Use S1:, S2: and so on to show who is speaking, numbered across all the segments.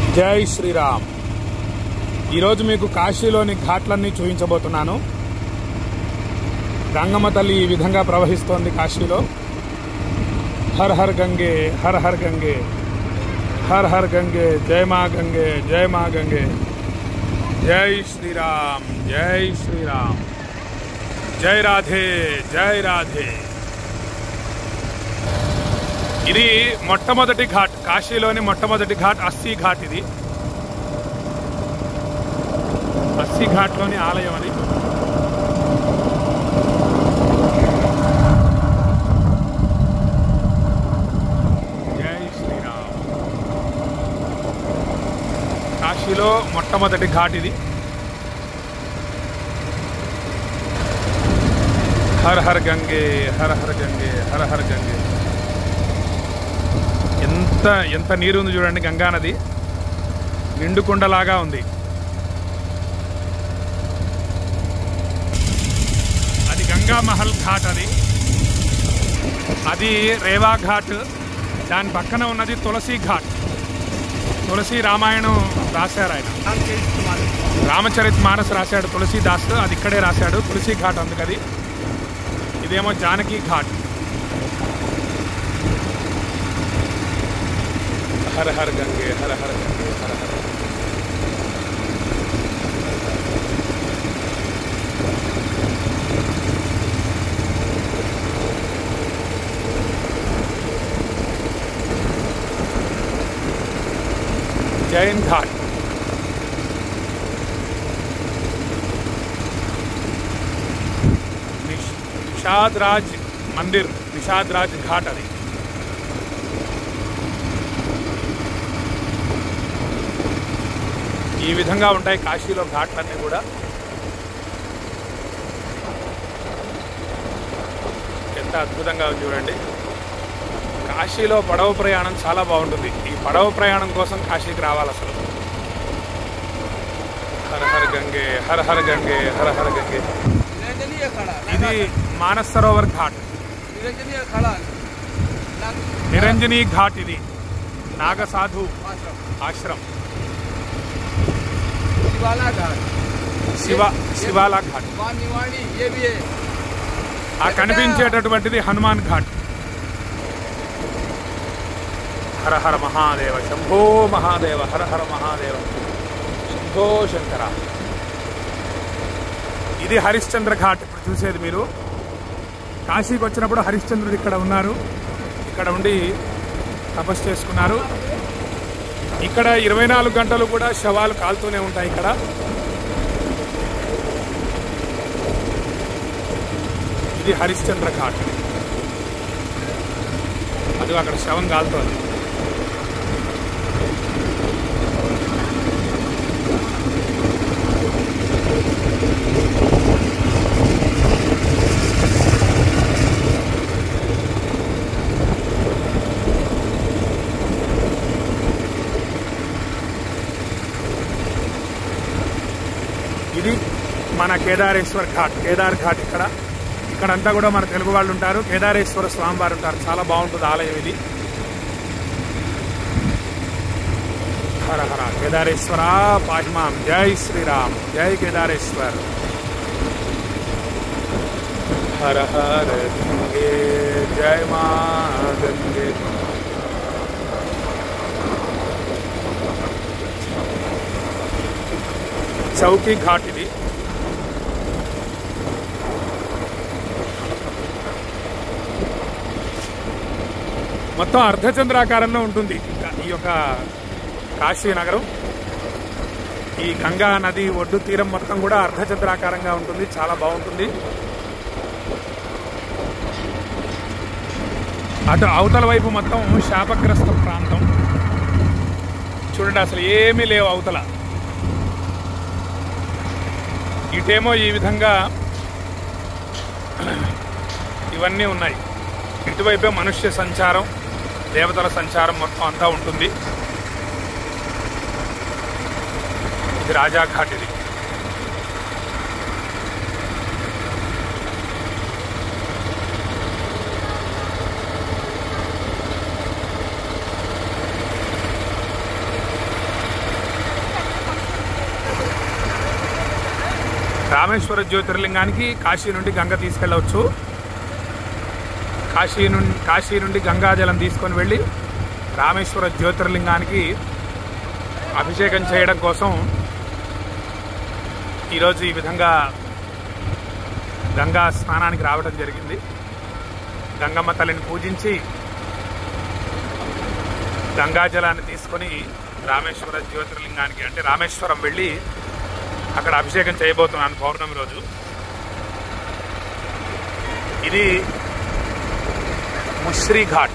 S1: జై శ్రీరామ్. ఈరోజు మీకు కాశీలోని ఘాట్లన్నీ చూపించబోతున్నాను. గంగమ్మ తల్లి ఈ విధంగా ప్రవహిస్తోంది కాశీలో. హర్ హర్ గంగే, హర్ హర్ గంగే, హర్ హర్ గంగే, జై మా గంగే, జై మా గంగే. జై శ్రీరామ్, జై శ్రీరామ్, జై రాధే, జై రాధే. ఇది మొట్టమొదటి ఘాట్, కాశీలోని మొట్టమొదటి ఘాట్ అస్సీ ఘాట్. ఇది అస్సీ ఘాట్లోని ఆలయం అది. జై శ్రీరామ్. కాశీలో మొట్టమొదటి ఘాట్ ఇది. హర్ హర్ గంగే, హర్ హర్ గంగే, హర్ హర్ గంగే. ఎంత నీరు ఉంది చూడండి. గంగా నది నిండుకుండలాగా ఉంది. అది గంగా మహల్ ఘాట్. అది రేవా ఘాట్. దాని పక్కన ఉన్నది తులసి ఘాట్. తులసి రామాయణం రాశారు ఆయన, రామచరిత్ మానస్ రాశాడు తులసీదాస్. అది ఇక్కడే రాశాడు, తులసి ఘాట్ అందుకది. ఇదేమో జానకి ఘాట్. హర హర గంగే, హర హర గంగే, హర హర. జైన్ ఘాట్. నిషాద్ రాజ్ మందిర్, నిషాద్ రాజ్ ఘాట్ అది. ఈ విధంగా ఉంటాయి కాశీలో ఘాట్లన్నీ కూడా. ఎంత అద్భుతంగా చూడండి. కాశీలో పడవ ప్రయాణం చాలా బాగుంటుంది. ఈ పడవ ప్రయాణం కోసం కాశీకి రావాలి అసలు. హర హర గంగే, హర హర గంగే, హర హర గంగే. ఇది మానస్ సరోవర్ ఘాట్, నిరంజనీ ఘాట్. ఇది నాగసాధు ఆశ్రమం. శివాలా ఘాట్. ఆ కనిపించేటటువంటిది హనుమాన్ ఘాట్. హర హర మహాదేవ, శంభో మహాదేవ, హర హర మహాదేవ, శంభో శంకర. ఇది హరిశ్చంద్ర ఘాట్. ఇప్పుడు చూసేది మీరు. కాశీకి వచ్చినప్పుడు హరిశ్చంద్రుడు ఇక్కడ ఉన్నారు. ఇక్కడ ఉండి తపస్సు చేసుకున్నారు. ఇక్కడ 24 గంటలు కూడా శవాలు కాలుతూనే ఉంటాయి. ఇక్కడ ఇది హరిశ్చంద్ర ఘాట్. అది అక్కడ శవం కాలుతోంది. ఇది మన కేదారేశ్వర్ ఘాట్, కేదార్ ఘాట్. ఇక్కడంతా కూడా మన తెలుగు వాళ్ళు ఉంటారు. కేదారేశ్వర స్వామివారు ఉంటారు. చాలా బాగుంటుంది ఆలయం ఇది. హర హర కేదారేశ్వర పాహిమాం. జై శ్రీరామ్, జై కేదారేశ్వర్. హర హర గంగే, జై మా గంగే. చౌకీ ఘాట్ ఇది. మొత్తం అర్ధచంద్రాకారంలో ఉంటుంది ఈ యొక్క కాశీ నగరం. ఈ గంగా నది ఒడ్డు తీరం మొత్తం కూడా అర్ధచంద్రాకారంగా ఉంటుంది. చాలా బాగుంటుంది. అటు అవతల వైపు మొత్తం శాపగ్రస్త ప్రాంతం. చూడండి, అసలు ఏమీ లేవు అవతల. ఇటేమో ఈ విధంగా ఇవన్నీ ఉన్నాయి. ఇటువైపే మనుష్య సంచారం, దేవతల సంచారం మొత్తం అంతా ఉంటుంది. ఇది రాజాఘాట్. ఇది రామేశ్వర జ్యోతిర్లింగానికి కాశీ నుండి గంగ తీసుకెళ్ళవచ్చు. కాశీ నుండి గంగాజలం తీసుకొని వెళ్ళి రామేశ్వర జ్యోతిర్లింగానికి అభిషేకం చేయడం కోసం ఈరోజు ఈ విధంగా గంగా స్నానానికి రావడం జరిగింది. గంగమ్మ తల్లిని పూజించి గంగాజలాన్ని తీసుకొని రామేశ్వర జ్యోతిర్లింగానికి అంటే రామేశ్వరం వెళ్ళి అక్కడ అభిషేకం చేయబోతున్నాను పౌర్ణమి రోజు. ఇది మున్షీ ఘాట్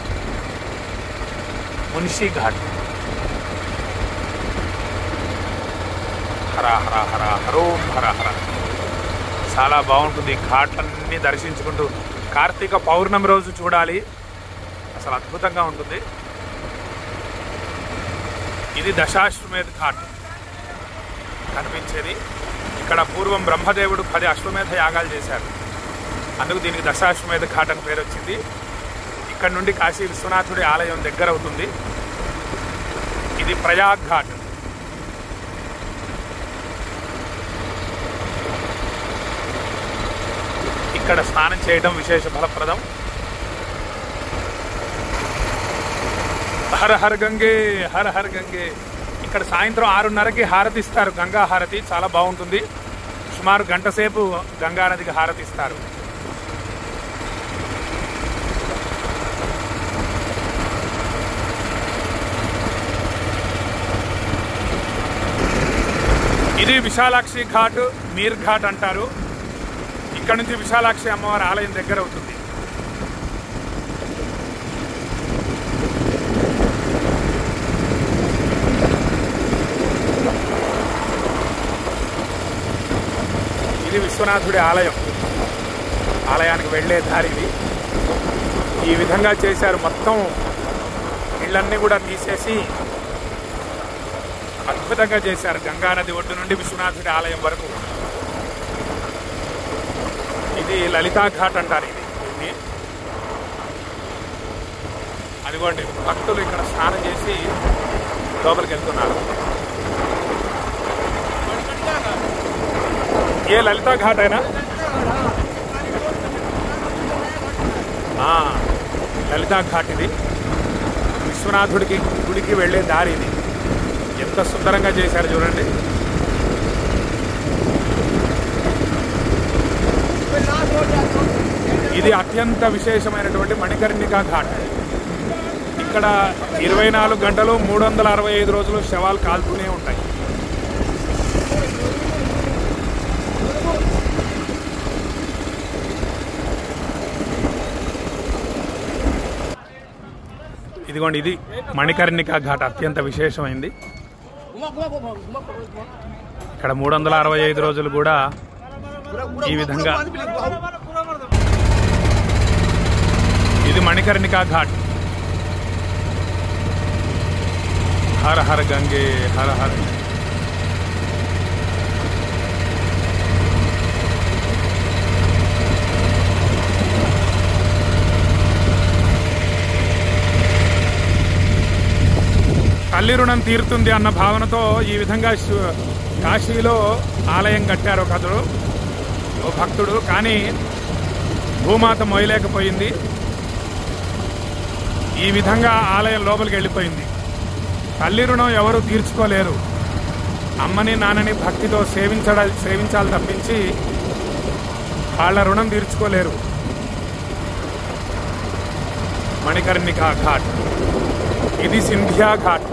S1: హర హర హర హరోం హర హర. చాలా బాగుంటుంది. ఘాట్లన్నీ దర్శించుకుంటూ కార్తీక పౌర్ణమి రోజు చూడాలి, అసలు అద్భుతంగా ఉంటుంది. ఇది దశాశ్వమేధ ఘాట్ కనిపించేది. ఇక్కడ పూర్వం బ్రహ్మదేవుడు 10 అశ్వమేధ యాగాలు చేశారు, అందుకు దీనికి దశాశ్వమేధ ఘాట్ అని పేరు వచ్చింది. ఇక్కడ నుండి కాశీ విశ్వనాథుడి ఆలయం దగ్గర అవుతుంది. ఇది ప్రయాగ్ ఘాట్. ఇక్కడ స్నానం చేయడం విశేష ఫలప్రదం. హర హర గంగే హర హర గంగే. ఇక్కడ సాయంత్రం 6:30కి హారతి ఇస్తారు, గంగా హారతి. చాలా బాగుంటుంది. సుమారు గంట సేపు గంగా నదికి హారతి ఇస్తారు. ఇది విశాలాక్షి ఘాట్, మీర్ ఘాట్ అంటారు. ఇక్కడ నుంచి విశాలాక్షి అమ్మవారి ఆలయం దగ్గర అవుతుంది. ఇది విశ్వనాథుడి ఆలయం. ఆలయానికి వెళ్ళే దారి ఇది. ఈ విధంగా చేశారు. మొత్తం ఇళ్ళన్నీ కూడా తీసేసి అద్భుతంగా చేశారు. గంగానది ఒడ్డు నుండి విశ్వనాథుడి ఆలయం వరకు. ఇది లలితా ఘాట్ అంటారు. ఇది అదిగోండి, భక్తులు ఇక్కడ స్నానం చేసి లోపలికి వెళ్తున్నారు. ఏ లలితా ఘాట్ అయినా లలితా ఘాట్. ఇది విశ్వనాథుడికి గుడికి వెళ్ళే దారి. ఇది ఎంత సుందరంగా చేశారు చూడండి. ఇది అత్యంత విశేషమైనటువంటి మణికర్ణికా ఘాట్. ఇక్కడ 24 గంటలు 365 రోజులు శవాలు కాలుతూనే ఉంటాయి. ఇదిగోండి, ఇది మణికర్ణికా ఘాట్. అత్యంత విశేషమైంది. ఇక్కడ 365 రోజులు కూడా ఈ విధంగా. ఇది మణికర్ణికా ఘాట్. హర హర గంగే హర హర. తల్లి రుణం తీరుతుంది అన్న భావనతో ఈ విధంగా కాశీలో ఆలయం కట్టారు ఒకరు, ఓ భక్తుడు. కానీ భూమాత మోయలేకపోయింది. ఈ విధంగా ఆలయం లోపలికి వెళ్ళిపోయింది. తల్లి రుణం ఎవరు తీర్చుకోలేరు. అమ్మని నాన్నని భక్తితో సేవించాలి తప్పించి వాళ్ళ రుణం తీర్చుకోలేరు. మణికర్ణికా ఘాట్. ఇది సింధియా ఘాట్.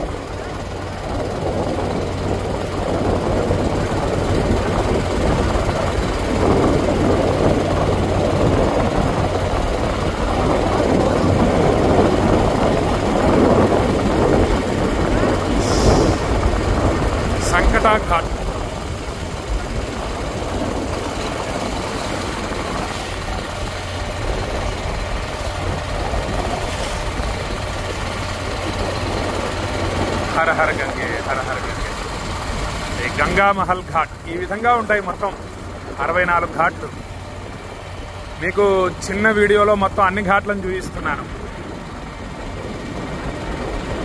S1: సంకటా ఘాట్. హర హర గంగే హర హర గంగే. గంగా మహల్ ఘాట్. ఈ విధంగా ఉంటాయి మొత్తం 64 ఘాట్లు. మీకు చిన్న వీడియోలో మొత్తం అన్ని ఘాట్లను చూపిస్తున్నాను.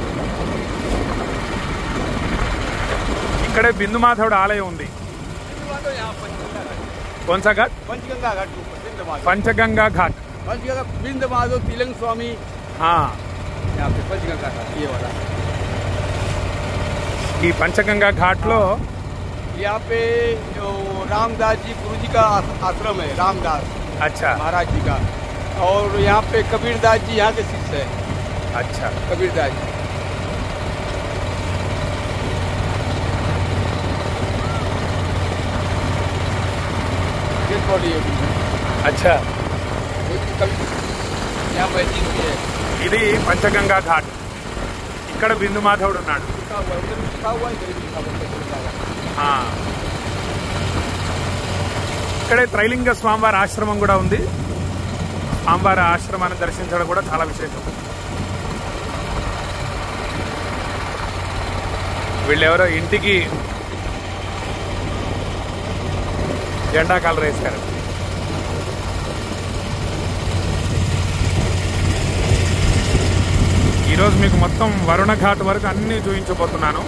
S1: ఇక్కడే బిందుమాధవుడు ఆలయం ఉంది. कौन सा घाट?
S2: पंचगंगा घाट।
S1: पंचगंगा घाट।
S2: पंचगंगा बिंद महादेव तिलंग स्वामी।
S1: हाँ,
S2: यहाँ पे पंचगंगा घाट ये वाला।
S1: ఈ పంచగంగా ఘాట్లో
S2: यहाँ पे जो रामदास जी गुरु जी का आश्रम है, रामदास
S1: अच्छा
S2: महाराज जी का। और यहाँ पे कबीरदास जी यहाँ के शिष्य है।
S1: अच्छा
S2: कबीरदास जी।
S1: अच्छा
S2: यहाँ बैठी हुई है।
S1: ఇది పంచగంగా ఘాట్। ఇక్కడ బిందు మాధవుడు ఉన్నాడు। ఇక్కడే త్రైలింగ స్వామివారి ఆశ్రమం కూడా ఉంది। స్వామివారి ఆశ్రమాన్ని దర్శించడం కూడా చాలా విశేషం। వీళ్ళెవరో ఇంటికి జెండా కలర్ వేశారు। ఈరోజు మీకు మొత్తం వరుణ ఘాట్ వరకు అన్ని చూపించబోతున్నాను।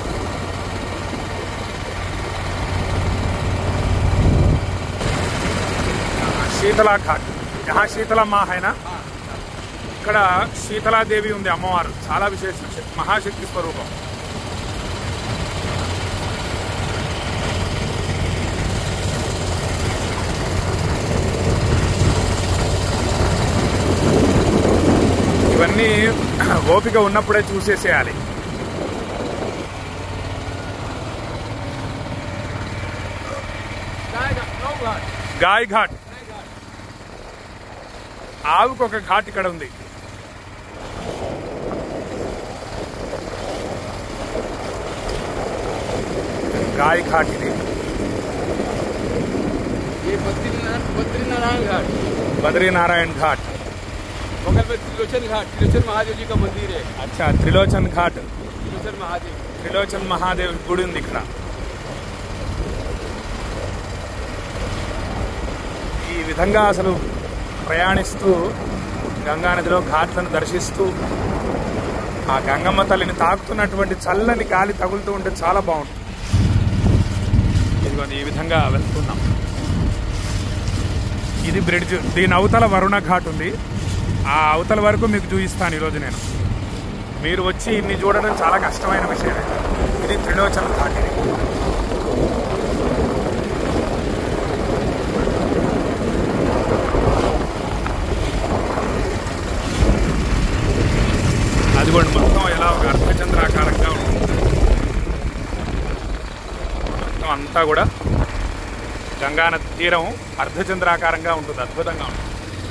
S1: शीतला घाट, यहाँ शीतला माँ है ना, ఇక్కడ శీతలాదేవి ఉంది అమ్మవారు, చాలా విశేషం, మహాశక్తి స్వరూపం। ఇవన్నీ ఓపిక ఉన్నప్పుడే చూసేసేయాలి। గాయ్ ఘాట్, ఆవుకు ఒక ఘాట్ ఇక్కడ ఉంది। గాయ్ ఘాట్ ఇది।
S2: बद्रीनारायण घाट।
S1: बद्रीनारायण घाट
S2: बगल में त्रिलोचन घाट, त्रिलोचन महादेव जी का मंदिर है।
S1: अच्छा, त्रिलोचन घाट,
S2: त्रिलोचन महादेव,
S1: त्रिलोचन महादेव గుడి ఉంది ఇక్కడ। ఈ విధంగా అసలు ప్రయాణిస్తూ గంగానదిలో ఘాట్లను దర్శిస్తూ ఆ గంగమ్మ తల్లిని తాకుతున్నటువంటి చల్లని గాలి తగులుతూ ఉంటే చాలా బాగుంటుంది। ఇదిగోండి ఈ విధంగా వెళ్తున్నాం। ఇది బ్రిడ్జ్, దీని అవతల వరుణ ఘాట్ ఉంది, ఆ అవతల వరకు మీకు చూపిస్తాను ఈరోజు నేను। మీరు వచ్చి ఇన్ని చూడడం చాలా కష్టమైన విషయం। ఇది త్రిలోచన ఘాట్। ఇది అదిగోండి మొత్తం ఎలా ఒక అర్ధచంద్రాకారంగా ఉంటుంది, మొత్తం అంతా కూడా గంగానది తీరం అర్ధచంద్రాకారంగా ఉంటుంది, అద్భుతంగా ఉంటుంది।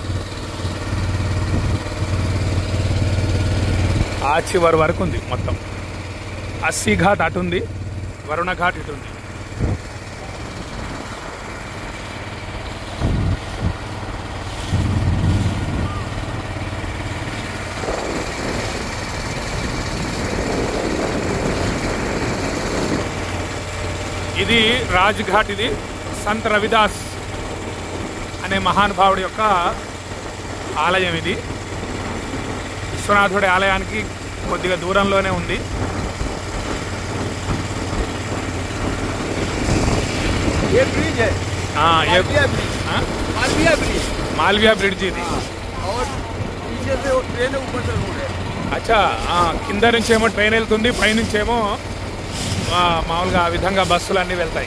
S1: ఆ చివరి వరకు ఉంది మొత్తం। అస్సీ ఘాట్ అటు ఉంది, వరుణ ఘాట్ ఇటు ఉంది। ఇది రాజ్ ఘాట్, ఇది సంత్ రవిదాస్ అనే మహానుభావుడి యొక్క ఆలయం। ఇది విశ్వనాథుడి ఆలయానికి కొద్దిగా దూరంలోనే ఉంది।
S2: ये ब्रिज है,
S1: మాల్వియా బ్రిడ్జ్ ఇది।
S2: और पीछे से वो ट्रेन ऊपर से रोड है।
S1: అచ్చా, కింద నుంచేమో ట్రైన్ వెళ్తుంది, పైనుంచేమో మామూలుగా ఆ విధంగా బస్సులు అన్నీ వెళ్తాయి।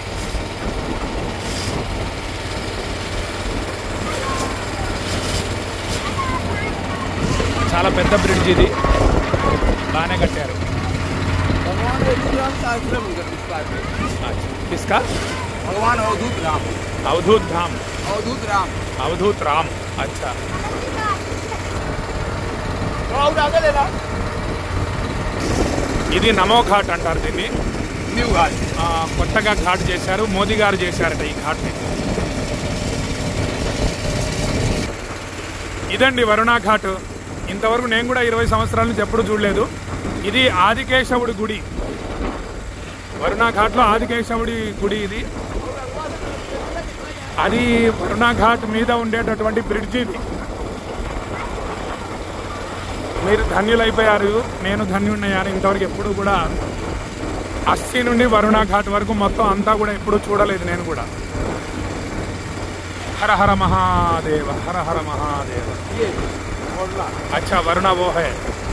S1: చాలా పెద్ద బ్రిడ్జ్ ఇది, బాగానే కట్టారు।
S2: भगवान अवधूत राम का आश्रम है।
S1: किसका?
S2: भगवान अवधूत राम।
S1: अवधूत धाम,
S2: अवधूत राम,
S1: अवधूत राम। अच्छा,
S2: और आगे लेना।
S1: ఇది నమో ఘాట్ అంటారు దీన్ని।
S2: న్యూ ఘాట్
S1: కొత్తగా ఘాట్ చేశారు, మోదీ గారు చేశారట ఈ ఘాట్ని। ఇదండి వరుణ ఘాట్। ఇంతవరకు నేను కూడా 20 సంవత్సరాల నుంచి ఎప్పుడు చూడలేదు। ఇది ఆదికేశవుడి గుడి, వరుణ ఘాట్లో ఆదికేశవుడి గుడి ఇది। అది వరుణ ఘాట్ మీద ఉండేటటువంటి బ్రిడ్జ్ ఇది। మీరు ధన్యులైపోయారు, నేను ధన్యున్నయ్యాను। ఇంతవరకు ఎప్పుడు కూడా अस्सी నుండి వరుణ ఘాట్ వరకు మొత్తం అంతా కూడా ఎప్పుడు చూడలేదు నేను కూడా. हर हर महादेव, हर हर महादेव. अच्छा वरुणा वो है.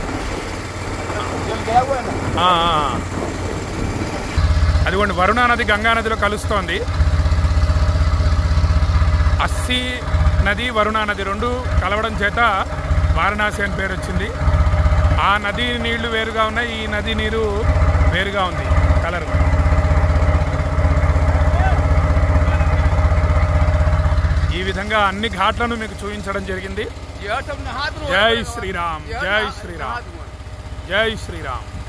S1: అదిగోండి వరుణా నది గంగా నదిలో కలుస్తోంది. అస్సీ నది వరుణా నది రెండు కలవడం చేత వారణాసి అని పేరు వచ్చింది. ఆ నది నీళ్లు వేరుగా ఉన్నాయి, ఈ నది నీరు వేరుగా ఉంది కలర్. ఈ విధంగా అన్ని ఘాట్లను మీకు చూపించడం జరిగింది. జై శ్రీరామ్, జై శ్రీరామ్, జై శ్రీరామ్.